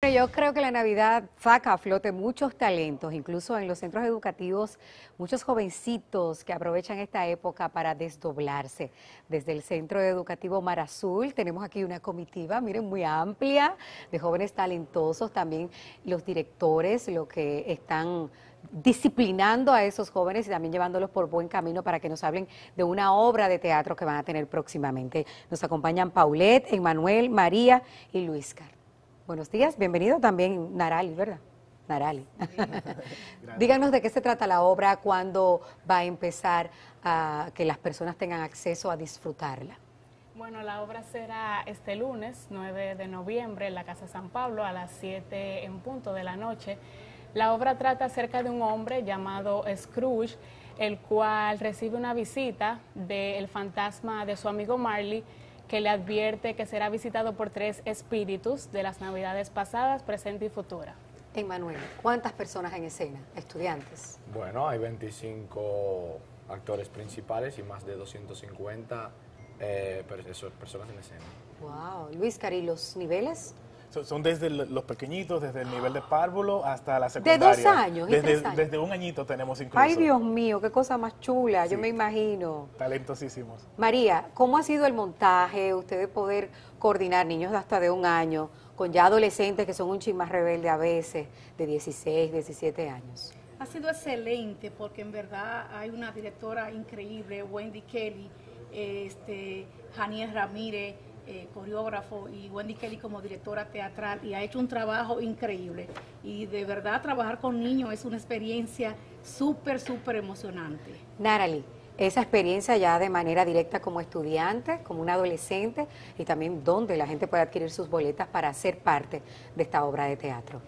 Yo creo que la Navidad saca a flote muchos talentos, incluso en los centros educativos, muchos jovencitos que aprovechan esta época para desdoblarse. Desde el Centro Educativo Mar Azul tenemos aquí una comitiva, miren, muy amplia, de jóvenes talentosos, también los directores, lo que están disciplinando a esos jóvenes y también llevándolos por buen camino para que nos hablen de una obra de teatro que van a tener próximamente. Nos acompañan Paulette, Emmanuel, María y Luiscar. Buenos días, bienvenido también Narali, ¿verdad? Narali. Díganos de qué se trata la obra, cuándo va a empezar a que las personas tengan acceso a disfrutarla. Bueno, la obra será este lunes, 9 de noviembre, en la Casa San Pablo, a las 7 en punto de la noche. La obra trata acerca de un hombre llamado Scrooge, el cual recibe una visita del fantasma de su amigo Marley, que le advierte que será visitado por 3 espíritus de las navidades pasadas, presente y futura. Emmanuel, ¿cuántas personas en escena? ¿Estudiantes? Bueno, hay 25 actores principales y más de 250 personas en escena. Wow, Luis Cari, ¿los niveles? Son desde los pequeñitos, desde el nivel de párvulo hasta la secundaria. ¿De 2 años y 3 años? Desde un añito tenemos incluso. Ay, Dios mío, qué cosa más chula, Sí. yo me imagino. Talentosísimos. María, ¿cómo ha sido el montaje, usted de poder coordinar niños hasta de 1 año, con ya adolescentes que son un chin más rebelde a veces, de 16, 17 años? Ha sido excelente porque en verdad hay una directora increíble, Wendy Kelly, Janiel Ramírez, coreógrafo, y Wendy Kelly como directora teatral, y ha hecho un trabajo increíble. Y de verdad trabajar con niños es una experiencia súper emocionante. Narali, esa experiencia ya de manera directa como estudiante, como un adolescente, y también donde la gente puede adquirir sus boletas para ser parte de esta obra de teatro.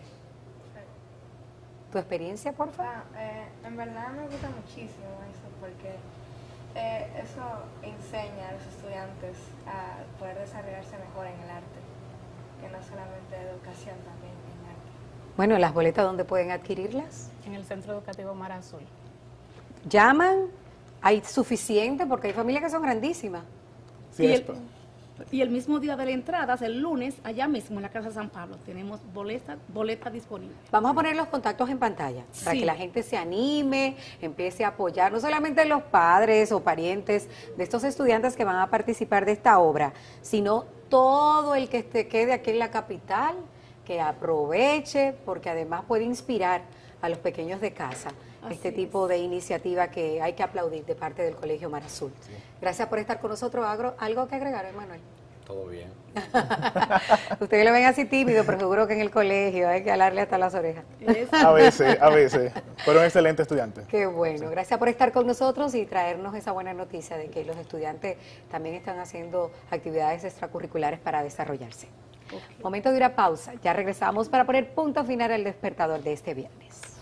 ¿Tu experiencia, por favor? En verdad me gusta muchísimo eso porque eso enseña a los estudiantes a poder desarrollarse mejor en el arte, que no solamente educación, también en arte. Bueno, ¿las boletas dónde pueden adquirirlas? En el Centro Educativo Mar Azul. ¿Llaman? ¿Hay suficiente? Porque hay familias que son grandísimas. Sí, Y el mismo día de la entrada, el lunes, allá mismo en la Casa San Pablo, tenemos boletas disponibles. Vamos a poner los contactos en pantalla para Sí. que la gente se anime, empiece a apoyar, no solamente los padres o parientes de estos estudiantes que van a participar de esta obra, sino todo el que quede aquí en la capital, que aproveche, porque además puede inspirar a los pequeños de casa. Este tipo de iniciativa que hay que aplaudir de parte del Colegio Mar Azul. Sí. Gracias por estar con nosotros. ¿Algo que agregar, Emmanuel? Todo bien. Ustedes lo ven así tímido, pero seguro que en el colegio hay que hablarle hasta las orejas. A veces. Pero un excelente estudiante. Qué bueno. Gracias por estar con nosotros y traernos esa buena noticia de que los estudiantes también están haciendo actividades extracurriculares para desarrollarse. Momento de una pausa. Ya regresamos para poner punto final al despertador de este viernes.